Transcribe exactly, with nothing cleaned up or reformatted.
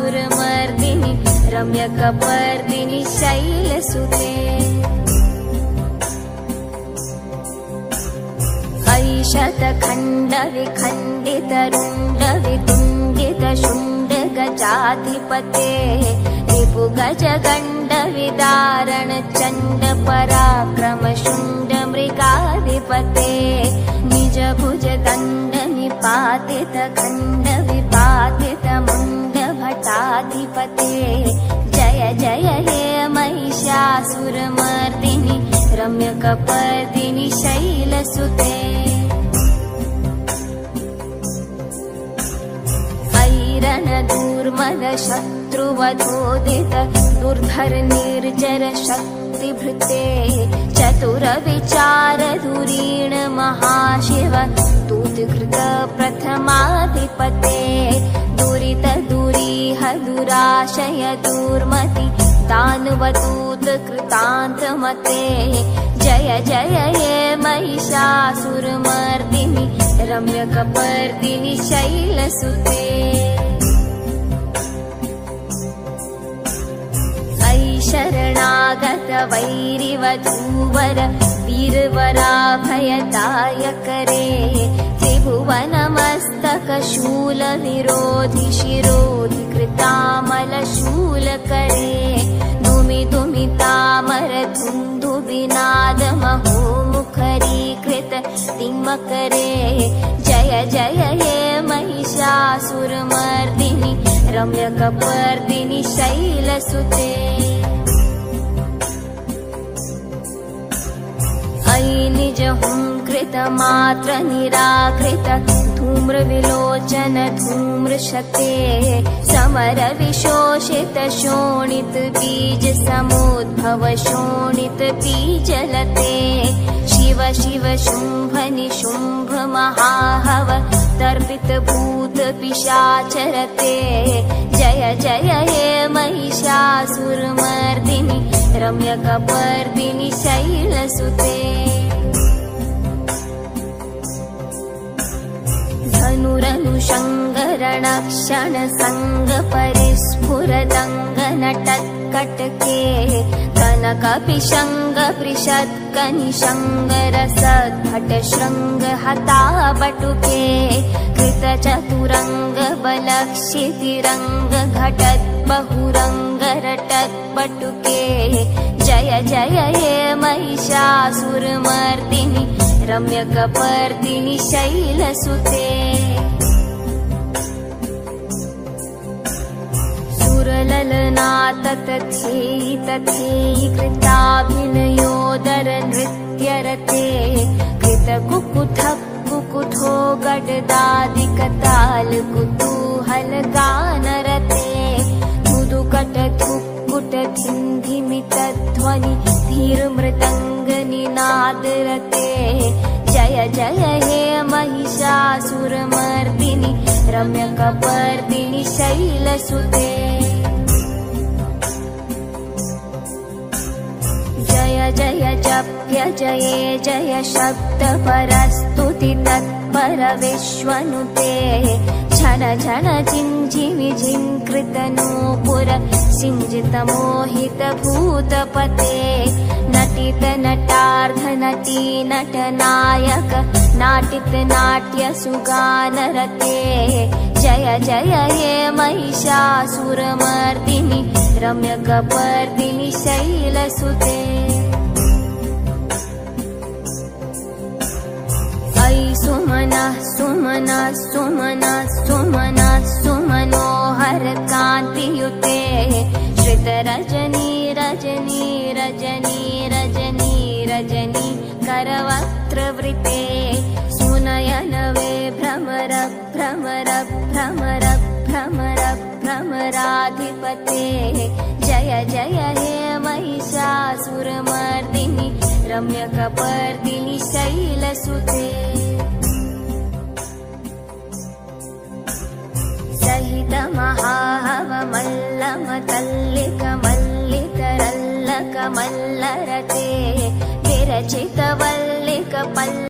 महिषासुरमर्दिनि रम्यकपर्दिनि शैलसुते ऐशतखण्डविखण्डितरुण्डवितुण्डितशुण्डगजाधिपते रिपुगजगण्डविदारण चण्ड पराक्रम शुण्ड मृगाधिपते निजभुज दण्ड निपातित खण्ड विपातित मुण्ड भटाधिपते जय जय हे महिषासुरमर्दिनि रम्यकपर्दिनि शैलसुते ऐरणदूर्मद शत्रुवधोदित दुर्धर निर्जर शक्तिभृते चतुर विचार धुरीण महाशिव दूतकृत प्रथमाधिपते दुरित दुरीह दुराशय दूर्मति दानवदूत कृतान्तमते जय जय हे महिषासुरमर्दिनि रम्यकपर्दिनि शैलसुते शरणागत वैरिवधूवर वीरवराभयदायकरे त्रिभुवनमस्तक शूल विरोधि शिरोधि कृतामल शूलकरे दुमि दुमि तामर धुन्धु विनाद महो मुखरीकृत तिमकरे जय जय हे महिषासुरमर्दिनि रम्यकपर्दिनि शैलसुते ऐ निज हुंकृत मात्र निराकृत धूम्र विलोचन धूम्रशते समर विशोषित शोणित बीज समुद्भव शोणित बीजलते शिव शिव शुंभ निशुंभ महाहव तर्पित भूत पिशाचरते जय जय हे महिषासुरमर्दिनि रम्यकपर्दिनि शैलसुते धनुरनुषङ्गरणक्षण संग परिस्फुरदङ्ग नटत्कटके कनकपिशङ्ग पृषत्कनिशङ्ग रसद्भट शृङ्ग हताबटुके कृतचतुरङ्ग बलक्षितिरङ्ग घटत् बहुरङ्ग रटत्पटुके जय जय हे महिषासुरमर्दिनि रम्यकपर्दिनि शैलसुते सुरललना तथेयि तथेयि कृताभिनयोदर नृत्यरते कृतकुकुथ कुकुठो गडदादिकताल कुतूहल गानरते धुदुकट धुक्कुट धिन्धिमित ध्वनि धीर मृदङ्ग निनादरते जय जय हे महिषासुरमर्दिनि रम्यकपर्दिनि शैलसुते जय जय जप्य जये जय शब्द परस्तुति तत्पर विश्वनुते झन झन झिञ्झिमि झिङ्कृत नूपुर सिञ्जित मोहित भूतपते नटित नटार्ध नटी नटनायक नाटित नाट्य सुगानरते जय जय हे महिषासुरमर्दिनि रम्यकपर्दिनि शैलसुते ऐ सुमनः सुमनः सुमनः सुमनः सुमनोहर कान्तियुते श्रित रजनी रजनी रजनी रजनी रजनी करवक्त्रवृते सुनयन वे भ्रमर भ्रमर भ्रमर भ्रमर भ्रमराधिपते जय जय हे महिषासुरमर्दिनि रम्यकपर्दिनि शैलसुते सहित महाहव मल्लम तल्लिक मल्लिकरल्लक मल्लरते विरचित वल्लिक पल्ल